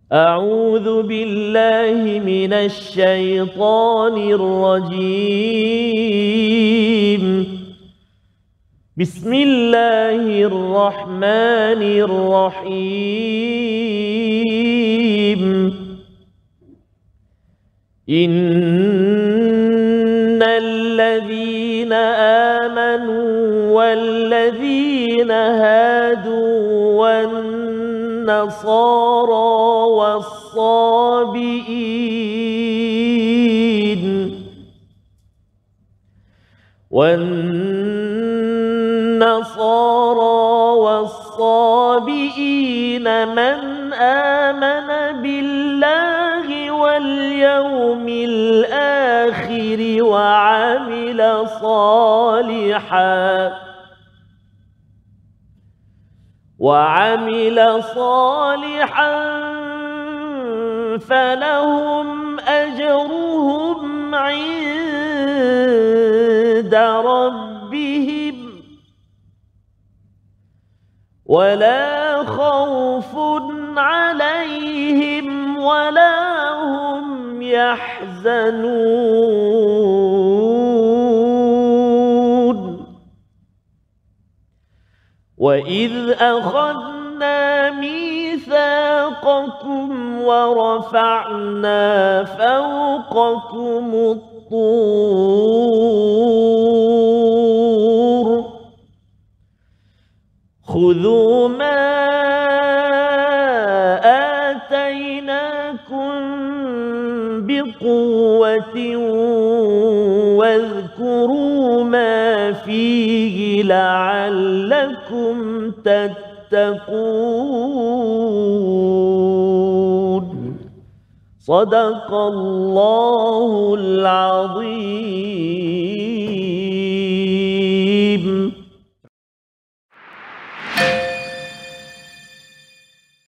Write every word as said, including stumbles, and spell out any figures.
أعوذ بالله من الشيطان الرجيم. بسم الله الرحمن الرحيم. إن الذين آمنوا والذين هادوا والنصارى والصابئين والنصارى والصابئين من آمن بالله واليوم الآخر وعمل صالحاً وعمل صالحاً فلهم أجرهم عند ربهم ولا خوف عليهم ولا هم يحزنون. وإذ أخذنا ميثاقكم ورفعنا فوقكم الطور خذوا ما آتيناكم بقوة واذكروا ما فيه لعلكم تتقون. صدق الله العظيم.